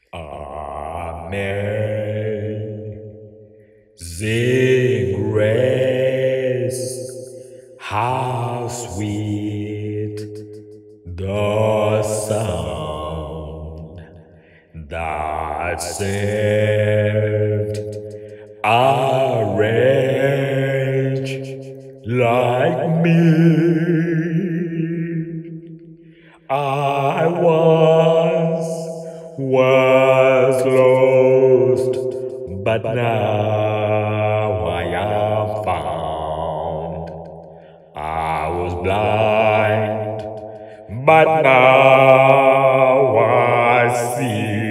Amazing grace, how sweet the sound that saved a wretch like me. I was lost, but now I am found. I was blind, but now I see.